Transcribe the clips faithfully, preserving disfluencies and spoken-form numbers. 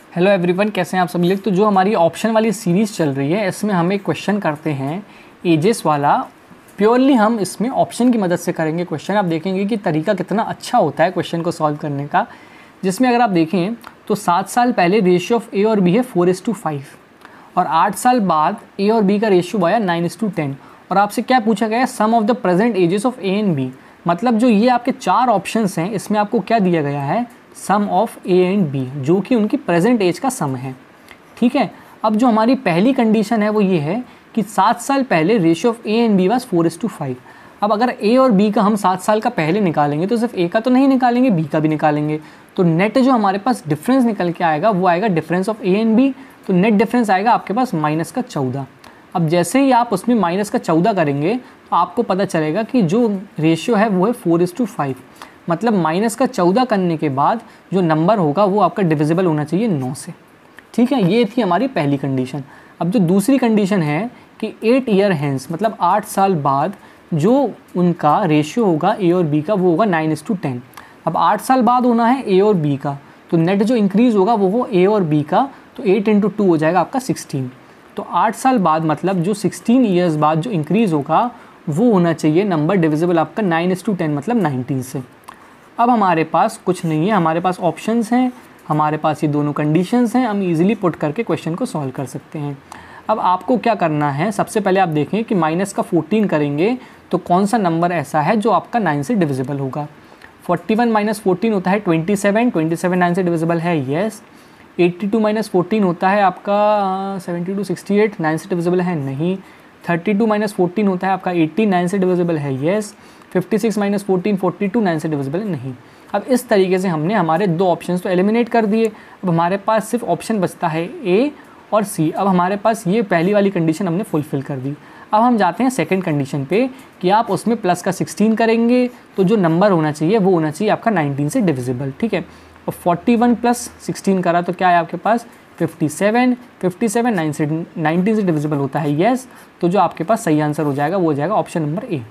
Hello everyone, कैसे हैं आप सभी लोग। तो जो हमारी ऑप्शन वाली सीरीज़ चल रही है इसमें हम एक क्वेश्चन करते हैं एजेस वाला। प्योरली हम इसमें ऑप्शन की मदद से करेंगे क्वेश्चन। आप देखेंगे कि तरीका कितना अच्छा होता है क्वेश्चन को सॉल्व करने का। जिसमें अगर आप देखें तो सात साल पहले रेशियो ऑफ ए और बी है फोर इस टू फाइव और आठ साल बाद ए और बी का रेशियो आया नाइन इस टू टेन। और आपसे क्या पूछा गया है, sum of the present ages of A and B. मतलब जो ये आपके चार ऑप्शंस हैं इसमें आपको क्या दिया गया है, sum of A and B, जो कि उनकी प्रेजेंट एज का सम है। ठीक है। अब जो हमारी पहली कंडीशन है वो ये है कि सात साल पहले ratio of A and B was four is to five. अब अगर ए और बी का हम सात साल का पहले निकालेंगे तो सिर्फ ए का तो नहीं निकालेंगे, बी का भी निकालेंगे। तो नेट जो हमारे पास डिफरेंस निकल के आएगा वो आएगा difference of A and B. तो नेट डिफरेंस आएगा आपके पास माइनस का चौदह। अब जैसे ही आप उसमें माइनस का चौदह करेंगे तो आपको पता चलेगा कि जो रेशियो है वो है फोर इस टू फाइव। मतलब माइनस का चौदह करने के बाद जो नंबर होगा वो आपका डिविजिबल होना चाहिए नौ से। ठीक है, ये थी हमारी पहली कंडीशन। अब जो दूसरी कंडीशन है कि एट ईयर हैंस, मतलब आठ साल बाद जो उनका रेशियो होगा ए और बी का वो होगा नाइन इस टू टेन। अब आठ साल बाद होना है ए और बी का, तो नेट जो इंक्रीज़ होगा वो हो ए और बी का, तो एट इंटू टू हो जाएगा आपका सिक्सटीन। तो आठ साल बाद मतलब जो सिक्सटीन ईयर्स बाद जो इंक्रीज़ होगा वो होना चाहिए नंबर डिविजिबल आपका नाइन इस टू टेन, मतलब नाइनटीन से। अब हमारे पास कुछ नहीं है, हमारे पास ऑप्शंस हैं, हमारे पास ये दोनों कंडीशंस हैं, हम इजीली पुट करके क्वेश्चन को सॉल्व कर सकते हैं। अब आपको क्या करना है, सबसे पहले आप देखें कि माइनस का फोर्टीन करेंगे तो कौन सा नंबर ऐसा है जो आपका नाइन से डिविजिबल होगा। फोर्टी वन माइनस फोर्टीन होता है twenty seven, twenty seven nine से डिविजिबल है, yes. Eighty two minus fourteen होता है आपका seventy two sixty eight, nine से डिविजिबल है, नहीं। थर्टी टू माइनस फोर्टीन होता है आपका एट्टी, नाइन से डिविजिबल है, yes. Fifty six minus fourteen, forty two, nine से डिविजिबल है, नहीं। अब इस तरीके से हमने हमारे दो ऑप्शंस तो एलिमिनेट कर दिए। अब हमारे पास सिर्फ ऑप्शन बचता है ए और सी। अब हमारे पास ये पहली वाली कंडीशन हमने फुलफिल कर दी। अब हम जाते हैं सेकंड कंडीशन पे कि आप उसमें प्लस का सिक्सटीन करेंगे तो जो नंबर होना चाहिए वो होना चाहिए आपका नाइनटीन से डिविजिबल। ठीक है, और फोर्टी वन प्लस सिक्सटीन करा तो क्या है आपके पास fifty seven, fifty seven nine से नाइनटीन से डिविजिबल होता है, येस। तो जो आपके पास सही आंसर हो जाएगा वो हो जाएगा ऑप्शन नंबर ए।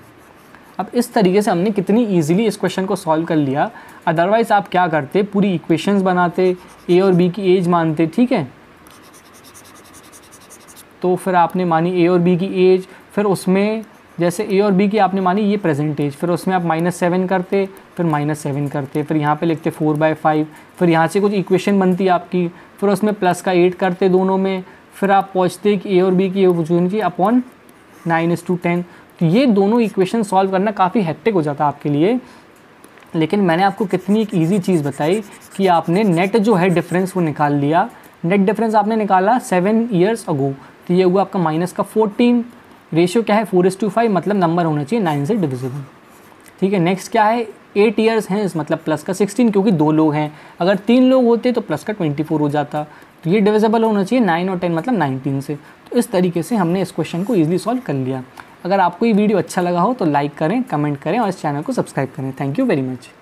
अब इस तरीके से हमने कितनी इजीली इस क्वेश्चन को सॉल्व कर लिया। अदरवाइज़ आप क्या करते, पूरी इक्वेशंस बनाते, ए और बी की एज मानते। ठीक है, तो फिर आपने मानी ए और बी की एज, फिर उसमें जैसे ए और बी की आपने मानी ये प्रेजेंट एज, फिर उसमें आप माइनस सेवन करते, फिर माइनस सेवन करते, फिर यहाँ पे लिखते फोर बाई फाइव, फिर यहाँ से कुछ इक्वेशन बनती आपकी, फिर उसमें प्लस का एट करते दोनों में, फिर आप पहुँचते कि ए और बी की unity upon nine is to ten. तो ये दोनों इक्वेशन सॉल्व करना काफ़ी हेक्टिक हो जाता है आपके लिए। लेकिन मैंने आपको कितनी एक ईजी चीज़ बताई कि आपने नेट जो है डिफरेंस वो निकाल लिया। नेट डिफरेंस आपने निकाला सेवन ईयर्स अगो, तो ये हुआ आपका माइनस का फोर्टीन। रेशियो क्या है फोर इस टू फाइव, मतलब नंबर होना चाहिए नाइन से डिविजिबल। ठीक है, नेक्स्ट क्या है, एट ईयर्स हैं, मतलब प्लस का सिक्सटीन, क्योंकि दो लोग हैं। अगर तीन लोग होते तो प्लस का ट्वेंटी फोर हो जाता। तो ये डिविजिबल होना चाहिए नाइन और टेन, मतलब नाइनटीन से। तो इस तरीके से हमने इस क्वेश्चन को ईजिली सॉल्व कर लिया। अगर आपको ये वीडियो अच्छा लगा हो तो लाइक करें, कमेंट करें और इस चैनल को सब्सक्राइब करें। Thank you very much.